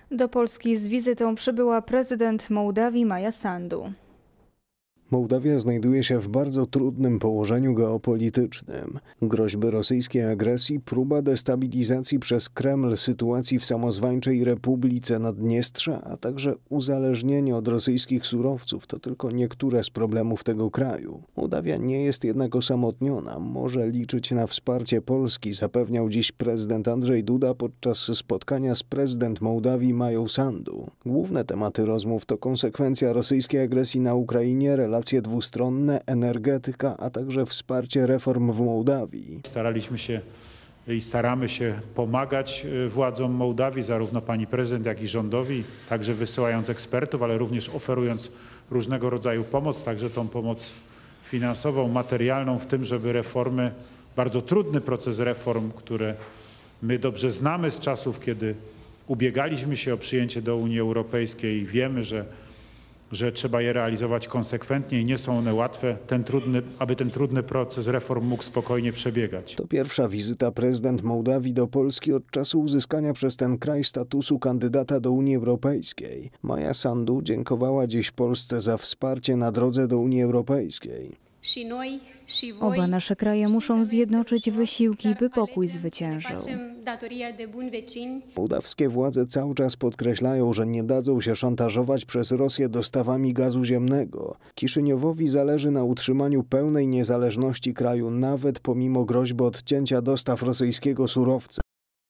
Do Polski z wizytą przybyła prezydent Mołdawii Maja Sandu. Mołdawia znajduje się w bardzo trudnym położeniu geopolitycznym. Groźby rosyjskiej agresji, próba destabilizacji przez Kreml sytuacji w samozwańczej Republice Naddniestrza, a także uzależnienie od rosyjskich surowców to tylko niektóre z problemów tego kraju. Mołdawia nie jest jednak osamotniona, może liczyć na wsparcie Polski, zapewniał dziś prezydent Andrzej Duda podczas spotkania z prezydent Mołdawii Mają Sandu. Główne tematy rozmów to konsekwencja rosyjskiej agresji na Ukrainie, relacje dwustronne, energetyka, a także wsparcie reform w Mołdawii. Staraliśmy się i staramy się pomagać władzom Mołdawii, zarówno pani prezydent, jak i rządowi, także wysyłając ekspertów, ale również oferując różnego rodzaju pomoc, także tą pomoc finansową, materialną, w tym, żeby reformy, bardzo trudny proces reform, które my dobrze znamy z czasów, kiedy ubiegaliśmy się o przyjęcie do Unii Europejskiej i wiemy, że trzeba je realizować konsekwentnie i nie są one łatwe, aby ten trudny proces reform mógł spokojnie przebiegać. To pierwsza wizyta prezydent Mołdawii do Polski od czasu uzyskania przez ten kraj statusu kandydata do Unii Europejskiej. Maja Sandu dziękowała dziś Polsce za wsparcie na drodze do Unii Europejskiej. Oba nasze kraje muszą zjednoczyć wysiłki, by pokój zwyciężył. Mołdawskie władze cały czas podkreślają, że nie dadzą się szantażować przez Rosję dostawami gazu ziemnego. Kiszyniowowi zależy na utrzymaniu pełnej niezależności kraju, nawet pomimo groźby odcięcia dostaw rosyjskiego surowca.